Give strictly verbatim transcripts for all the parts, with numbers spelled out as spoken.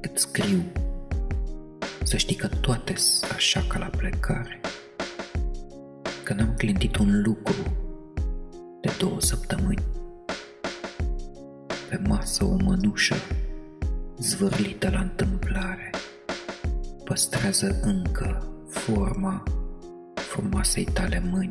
Îți scriu să știi că toate-s așa ca la plecare, că n-am clintit un lucru de două săptămâni. Pe masă o mănușă zvârlită la întâmplare păstrează încă forma frumoasei tale mâini.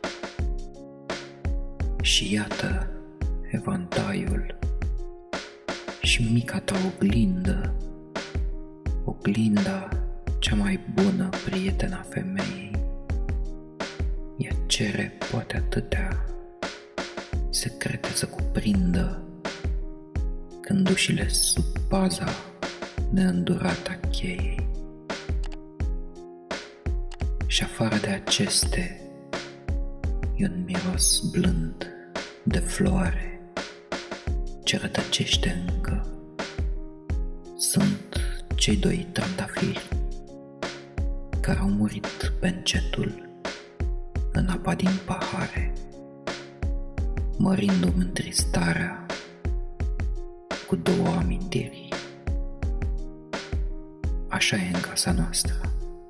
Și iată evantaiul și mica ta oglindă, oglinda cea mai bună prietena femeii. Ea cere poate atâtea secrete să cuprindă, cându-și-le sub paza neîndurată a cheiei. Și afară de aceste e un miros blând de floare ce rătăcește încă. Sunt cei doi trandafiri care au murit pe încetul în apa din pahare, mărindu-mi întristarea cu două amintiri. Așa e în casa noastră,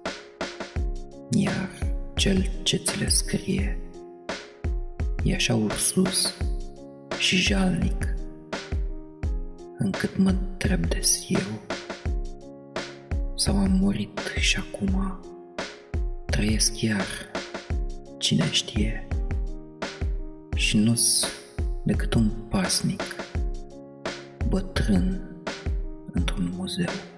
iar cel ce ți le scrie e așa ursus și jalnic, încât mă întreb des eu, sau am murit și acum trăiesc iar, cine știe, și nu-s decât un pasnic bătrân într-un muzeu.